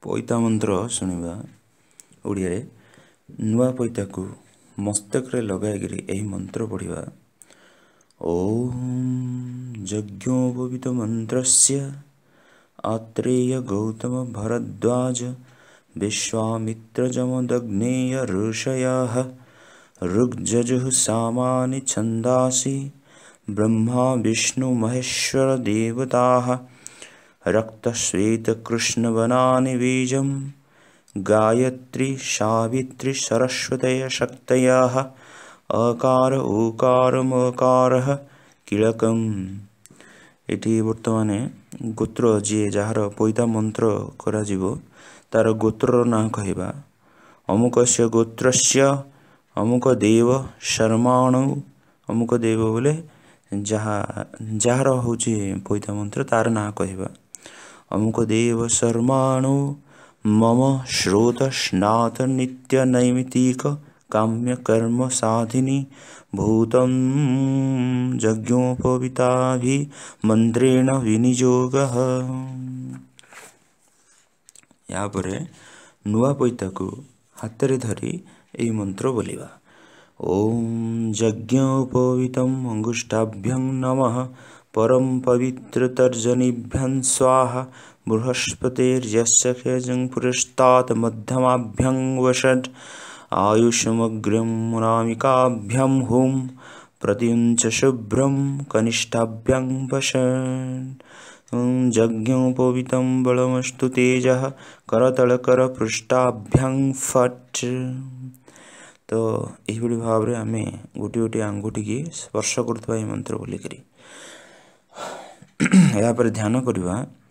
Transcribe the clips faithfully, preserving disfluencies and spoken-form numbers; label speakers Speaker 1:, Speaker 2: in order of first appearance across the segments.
Speaker 1: ପଇତା ମନ୍ତ୍ର ଶୁଣିବା ଓଡ଼ିଆରେ ନୂଆ ପଇତାକୁ ମସ୍ତକରେ ଲଗାଇକିରି ଏହି ମନ୍ତ୍ର ପଢ଼ିବା। ଓମ୍ ଯଜ୍ଞୋପବୀତ ମନ୍ତ୍ରସ୍ୟ ଆତ୍ରେୟ ଗୌତମ ଭରଦ୍ୱାଜ ବିଶ୍ୱାମିତ୍ର ଯମଦଗ୍ନେୟ ଋଷୟଃ ऋग्यजुः सामानि छन्दांसि ब्रह्मा विष्णु महेश्वर देवताः रक्तश्वेतकृष्णवनानि बीजं गायत्री सावित्री सरस्वतय शक्तयः अकार उकार मकारः किलकम्। एटी बर्तमान गोत्र जी जार पईता मंत्र करा जीवो तार गोत्र ना कहवा। अमुकस्य गोत्रस्य अमुक देव शर्माणु अमुक देव बोले जहा जार होची पईता मंत्र तार ना कहवा। अमुक देव शर्माणु मम श्रोत स्नात नित्य नैमितिक काम्य कर्म साधिनी भूतं यज्ञोपवीताभि मंत्रेण विनियोगः। या परे नुआ पईता को हाथ रे धरी एई मंत्र बोलिबा। ओम यज्ञोपवीतं अंगुष्ठाभ्यं नमः परम पवित्र तर्जनीभ्यं स्वाहा बृहस्पतिर्यस्य खेजं पुरस्तात् मध्यमाभ्यं वषट् आयुषमग्र्यं मुनामिकाभ्यं हुं प्रतियुञ्च शुभ्रं कनिष्ठाभ्यं वषट् यज्ञोपवीतं बलमस्तु तेजः करतलकर पृष्ठाभ्यं फट्। तो यही भाव में आम गोटे गोटे आंगुठी की स्पर्श करुवा मंत्र बोलिकी यापर ध्यान करवा।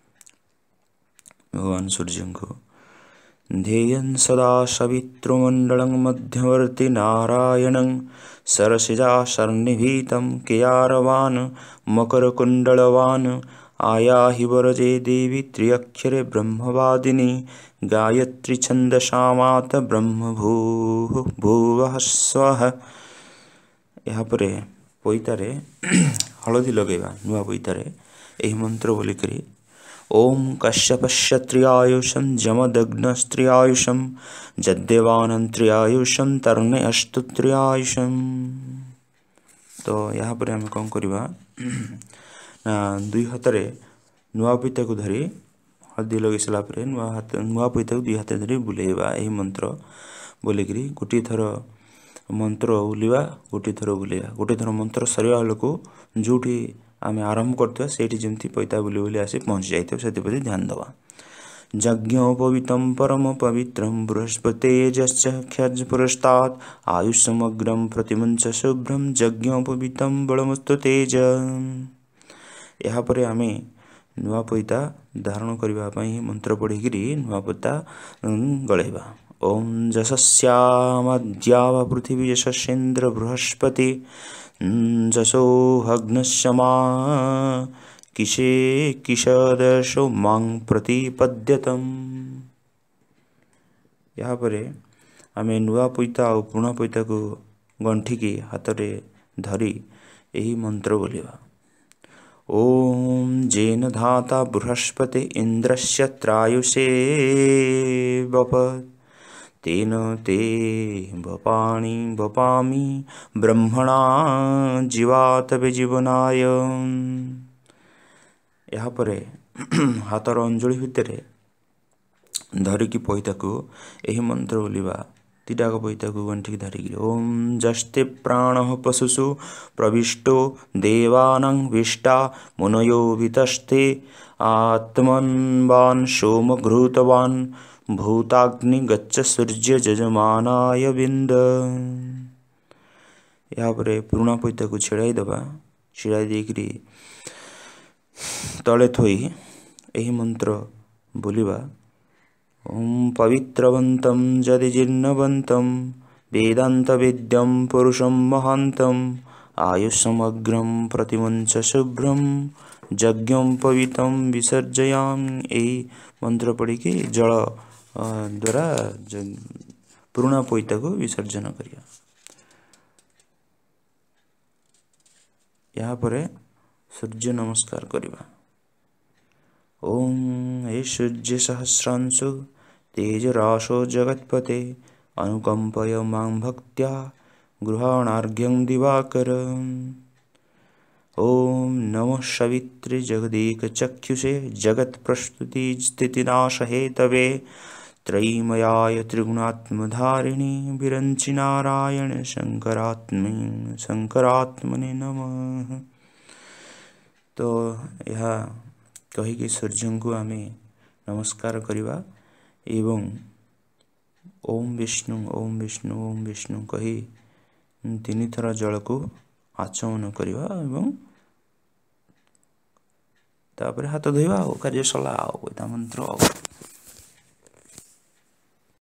Speaker 1: भगवान सूर्य को ध्येयं सदा सवितृमण्डलं मध्यवर्ति नारायणं सरसिजा सन्निभीतं केयारवान् मकरकुण्डलवान् आयाहि वरजे देवी त्र्यक्षरे ब्रह्मवादिनी गायत्री छन्दसामात ब्रह्म भूः भुवः स्वः। यहाँ पर पईतारे हलदी लगेगा नुआ पईतारे यही मंत्र बोलिकी ओम कश्यपस्य त्रियायुषं जमदग्नस्त्रियायुषं जद्देवानं त्रियायुषं तर्णे अस्तु त्रियायुषं। तो यहाँ पर आम कौन करवा ना दुई हाथ रे नुआ पईता को धरी हल्दी लगे सारा नुआ हाथ नुआ पईता को दुई हाथ धरी बुलेवा। यही मंत्र बोलिकी गोटे थर मंत्र बुलिवा गोटे थर बुलेवा गोटे थर मंत्र सरिया लोक जोटी आम आरंभ करते से पईता बुले बुले आसी पहुँची जाइए से ध्यान दवा। यज्ञोपवीतं परम पवित्रं बृहस्पतेजस्य ख्यज पुरस्तात् आयुष्यमग्रं प्रतिमुञ्च शुभ्रं यज्ञोपवीतं बलमस्तु तेज। यहाँ पर आम नुआ पईता धारण करने मंत्र पढ़ी नुआ पईता गलैबा। ओम जशस्यामद्यावा पृथिवी यशस्येन्द्र बृहस्पति जसो हग्नशमा किशे किशदशो मां प्रतिपद्यतम। यहाँ पर आम नुआ पईता और पुणा पईता को गंठिकी हाथ रे धरी यही मंत्र बोलिबा। ओम जेन धाता बृहस्पति इंद्रस्य त्रायुषे वपत् तेन ते वपाणि वपामि ब्रह्मणा जीवात विजीवनाय। यहाँ पर हाथर अंजलि भितर धरिकी पईता को यही मंत्र बोलिबा। तीटाक पईता को गंठिकी धरिकी ओम जस्ते प्राण पशुषु प्रविष्टो देवानां विष्टा मुनयो वितस्ते आत्मन्वान् सोम घृतवान् भूताग्नि गच्छ सूर्य जजमानाय बिंद। यहाँ पर पुराना पईता को छिड़ाई दबा छिड़ाई देकरी तले थोई यही मंत्र बोलिबा। ओम पवित्रवन्तं यदि जीर्णवन्तं वेदांत विद्यं पुरुषं महान्तं आयुष्यमग्रं प्रतिमुञ्च शुभ्रं यज्ञोपवीतं विसर्जयामि। यही मंत्र पढ़ी कि जल द्वारा पुराना पईता को विसर्जन करिया। यहाँ पर सूर्य नमस्कार करवा। ओम हे सूर्य सहस्रांशु तेजराशो जगत्पते अनुकंपय मां भक्त्या गृहाणार्घ्यं दिवाकर। ओम नमः सवित्रे जगदेकचक्षुषे जगत्प्रस्तुति स्थितिनाशहेतवे त्रयीमयाय त्रिगुणात्मधारिणे विरंचि नारायण शंकरात्मे शंकरात्मने नमः। तो यह कहीकि सूर्य को आम नमस्कार करवा एवं ओम विष्णु ओम विष्णु ओम विष्णु कही तीन थर जल को आचमन करवा एवं तापर हाथ धोवा कार्य सला मंत्र।